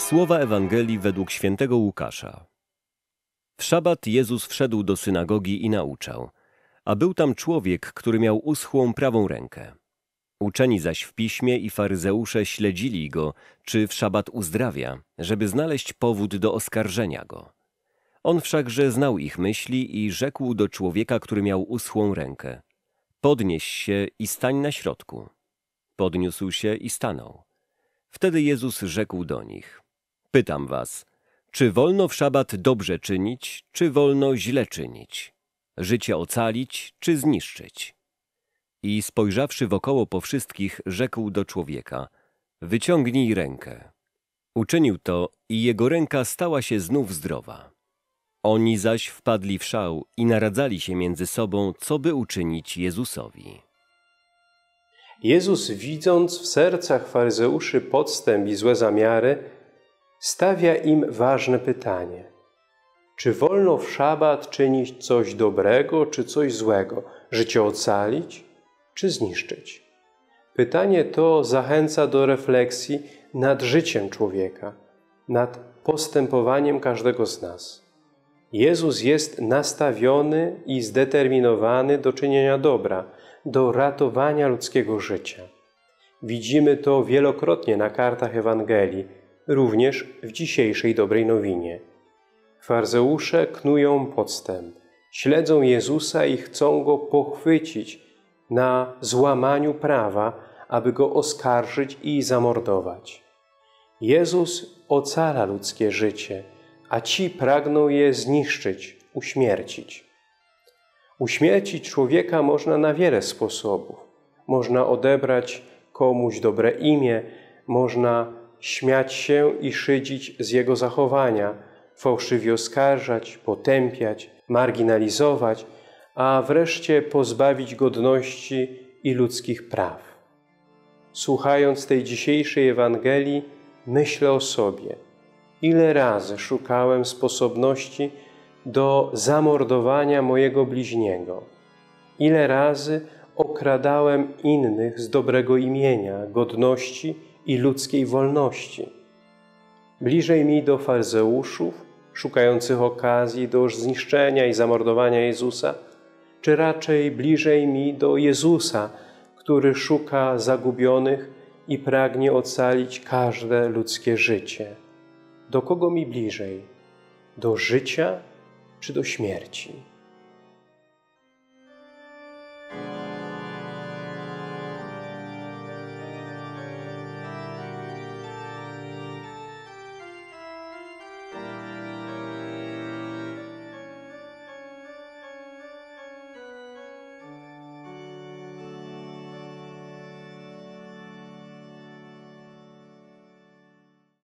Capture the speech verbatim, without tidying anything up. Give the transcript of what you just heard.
Słowa Ewangelii według świętego Łukasza. W szabat Jezus wszedł do synagogi i nauczał, a był tam człowiek, który miał uschłą prawą rękę. Uczeni zaś w piśmie i faryzeusze śledzili go, czy w szabat uzdrawia, żeby znaleźć powód do oskarżenia go. On wszakże znał ich myśli i rzekł do człowieka, który miał uschłą rękę: podnieś się i stań na środku. Podniósł się i stanął. Wtedy Jezus rzekł do nich: pytam was, czy wolno w szabat dobrze czynić, czy wolno źle czynić? Życie ocalić, czy zniszczyć? I spojrzawszy wokoło po wszystkich, rzekł do człowieka: wyciągnij rękę. Uczynił to i jego ręka stała się znów zdrowa. Oni zaś wpadli w szał i naradzali się między sobą, co by uczynić Jezusowi. Jezus, widząc w sercach faryzeuszy podstęp i złe zamiary, stawia im ważne pytanie: czy wolno w szabat czynić coś dobrego, czy coś złego? Życie ocalić, czy zniszczyć? Pytanie to zachęca do refleksji nad życiem człowieka, nad postępowaniem każdego z nas. Jezus jest nastawiony i zdeterminowany do czynienia dobra, do ratowania ludzkiego życia. Widzimy to wielokrotnie na kartach Ewangelii, również w dzisiejszej dobrej nowinie. Faryzeusze knują podstęp, śledzą Jezusa i chcą Go pochwycić na złamaniu prawa, aby Go oskarżyć i zamordować. Jezus ocala ludzkie życie, a ci pragną je zniszczyć, uśmiercić. Uśmiercić człowieka można na wiele sposobów. Można odebrać komuś dobre imię, można śmiać się i szydzić z jego zachowania, fałszywie oskarżać, potępiać, marginalizować, a wreszcie pozbawić godności i ludzkich praw. Słuchając tej dzisiejszej Ewangelii, myślę o sobie. Ile razy szukałem sposobności do zamordowania mojego bliźniego. Ile razy okradałem innych z dobrego imienia, godności i ludzkiej wolności. Bliżej mi do faryzeuszów, szukających okazji do zniszczenia i zamordowania Jezusa, czy raczej bliżej mi do Jezusa, który szuka zagubionych i pragnie ocalić każde ludzkie życie? Do kogo mi bliżej? Do życia czy do śmierci?